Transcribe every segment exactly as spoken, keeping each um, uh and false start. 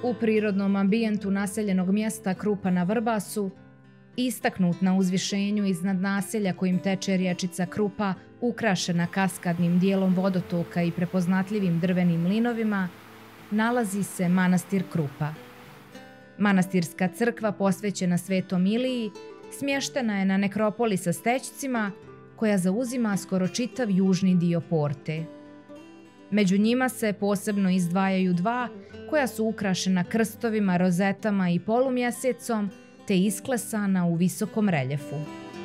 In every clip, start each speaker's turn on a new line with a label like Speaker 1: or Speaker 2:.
Speaker 1: U prirodnom ambijentu naseljenog mjesta Krupa na Vrbasu, istaknut na uzvišenju iznad naselja kojim teče rječica Krupa, ukrašena kaskadnim dijelom vodotoka i prepoznatljivim drvenim mlinovima, nalazi se manastir Krupa. Manastirska crkva posvećena Svetom Iliji smještena je na nekropoli sa stećcima koja zauzima skoro čitav južni dio Porte. Među njima se posebno izdvajaju dva koja su ukrašena krstovima, rozetama i polumjesecom te isklesana u visokom reljefu.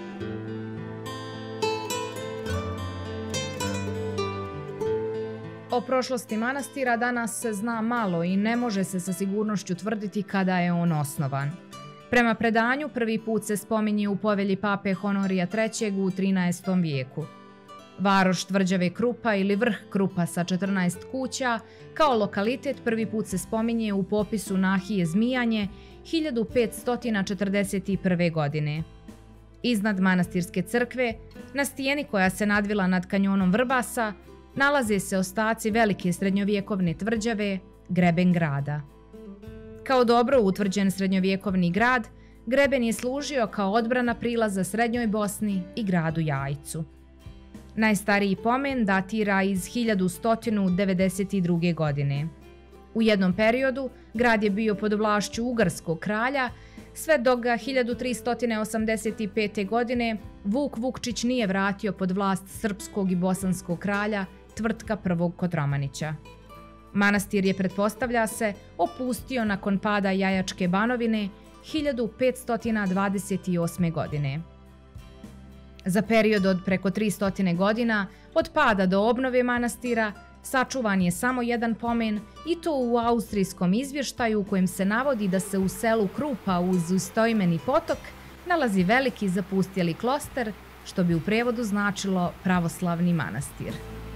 Speaker 1: O prošlosti manastira danas se zna malo i ne može se sa sigurnošću tvrditi kada je on osnovan. Prema predanju, prvi put se spominje u povelji pape Honorija trećeg u trinaestom vijeku. Varoš tvrđave Krupa ili vrh Krupa sa četrnaest kuća kao lokalitet prvi put se spominje u popisu Nahije Zmijanje hiljadu petsto četrdeset prve. godine. Iznad manastirske crkve, na stijeni koja se nadvila nad kanjonom Vrbasa, nalaze se ostaci velike srednjovjekovne tvrđave Greben grada. Kao dobro utvrđen srednjovjekovni grad, Greben je služio kao odbrana prilaza Srednjoj Bosni i gradu Jajcu. Najstariji pomen datira iz hiljadu sto devedeset druge. godine. U jednom periodu grad je bio pod vlašću ugarskog kralja, sve dok ga hiljadu tristo osamdeset pete. godine Vuk Vukčić nije vratio pod vlast srpskog i bosanskog kralja Tvrtka prvog Kotromanića. Manastir je, pretpostavlja se, opustio nakon pada Jajačke banovine hiljadu petsto dvadeset osme. godine. Za period od preko tristo godina, od pada do obnove manastira, sačuvan je samo jedan pomen i to u austrijskom izvještaju u kojem se navodi da se u selu Krupa uz istoimeni potok nalazi veliki zapustjeli kloster, što bi u prevodu značilo pravoslavni manastir.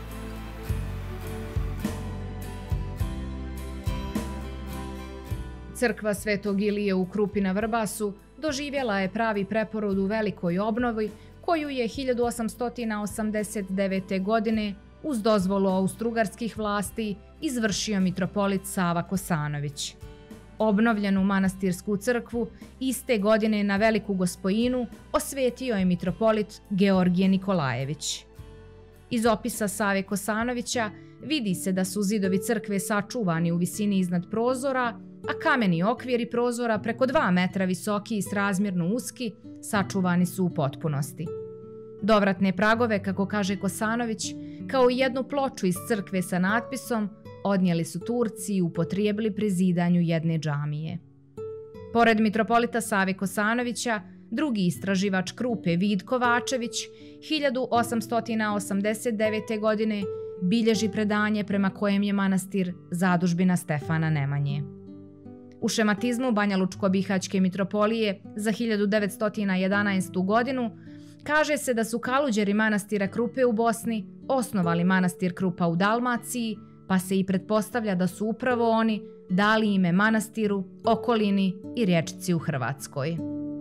Speaker 1: Crkva Svetog Ilije u Krupi na Vrbasu doživjela je pravi preporod u velikoj obnovi koju je hiljadu osamsto osamdeset devete. godine uz dozvolu austrougarskih vlasti izvršio mitropolit Sava Kosanović. Obnovljenu manastirsku crkvu iste godine na Veliku Gospojinu osvetio je mitropolit Georgije Nikolajević. Iz opisa Save Kosanovića vidi se da su zidovi crkve sačuvani u visini iznad prozora, a kameni okviri prozora preko dva metra visoki i srazmjerno uski sačuvani su u potpunosti. Dovratne pragove, kako kaže Kosanović, kao i jednu ploču iz crkve sa natpisom, odnijeli su Turci i upotrijebili pri zidanju jedne džamije. Pored mitropolita Save Kosanovića, drugi istraživač Krupe Vid Kovačević hiljadu osamsto osamdeset devete. godine bilježi predanje prema kojem je manastir zadužbina Stefana Nemanje. U šematizmu Banjalučko-bihaćke mitropolije za hiljadu devetsto jedanaestu. godinu kaže se da su kaluđeri manastira Krupe u Bosni osnovali manastir Krupa u Dalmaciji, pa se i pretpostavlja da su upravo oni dali ime manastiru, okolini i rječici u Hrvatskoj.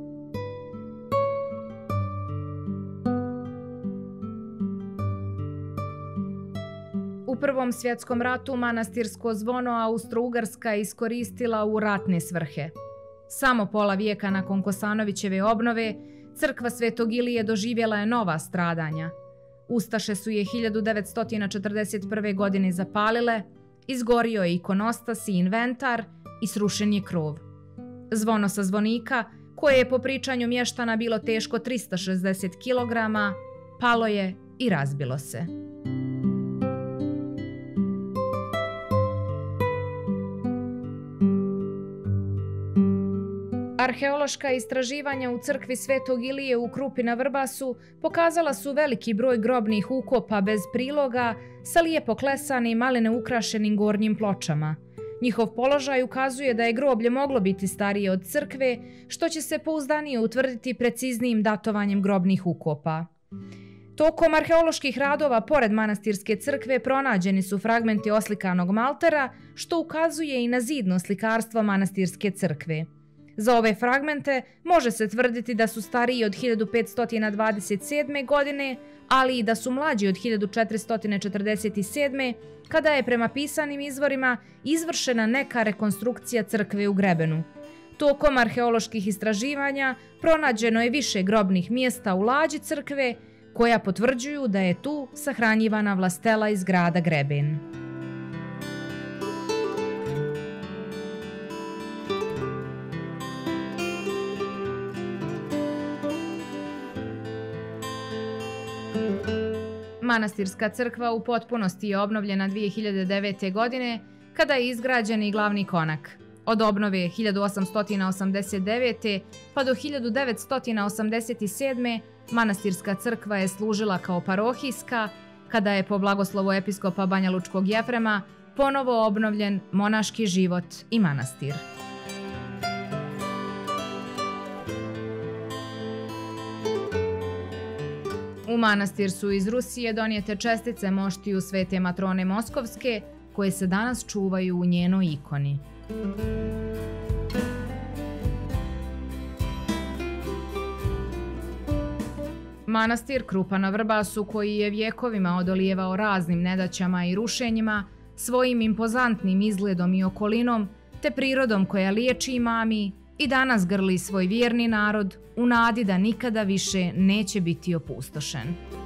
Speaker 1: U Prvom svjetskom ratu manastirsko zvono Austro-Ugarska je iskoristila u ratne svrhe. Samo pola vijeka nakon Kosanovićeve obnove, crkva Svetog Ilije doživjela je nova stradanja. Ustaše su je hiljadu devetsto četrdeset prve. godine zapalile, izgorio je ikonostas i inventar i srušen je krov. Zvono sa zvonika, koje je po pričanju mještana bilo teško tristo šezdeset kilograma, palo je i razbilo se. Arheološka istraživanja u crkvi Svetog Ilije u Krupi na Vrbasu pokazala su veliki broj grobnih ukopa bez priloga sa lijepo klesanim, ali neukrašenim gornjim pločama. Njihov položaj ukazuje da je groblje moglo biti starije od crkve, što će se pouzdanije utvrditi preciznijim datovanjem grobnih ukopa. Tokom arheoloških radova pored manastirske crkve pronađeni su fragmenti oslikanog maltera, što ukazuje i na zidno slikarstvo manastirske crkve. Za ove fragmente može se tvrditi da su stariji od hiljadu petsto dvadeset sedme. godine, ali i da su mlađi od hiljadu četiristo četrdeset sedme. kada je prema pisanim izvorima izvršena neka rekonstrukcija crkve u Grebenu. Tokom arheoloških istraživanja pronađeno je više grobnih mjesta u lađi crkve koja potvrđuju da je tu sahranjivana vlastela iz grada Greben. Manastirska crkva u potpunosti je obnovljena dvije hiljade devete. godine kada je izgrađen i glavni konak. Od obnove hiljadu osamsto osamdeset devete. pa do hiljadu devetsto osamdeset sedme. manastirska crkva je služila kao parohijska, kada je po blagoslovu episkopa Banjalučkog Jefrema ponovo obnovljen monaški život i manastir. U manastir su iz Rusije donijete čestice moštiju Svete Matrone Moskovske, koje se danas čuvaju u njenoj ikoni. Manastir Krupa na Vrbasu, koji je vjekovima odolijevao raznim nedaćama i rušenjima, svojim impozantnim izgledom i okolinom, te prirodom koja liječi i mami, i danas grli svoj vjerni narod u nadi da nikada više neće biti opustošen.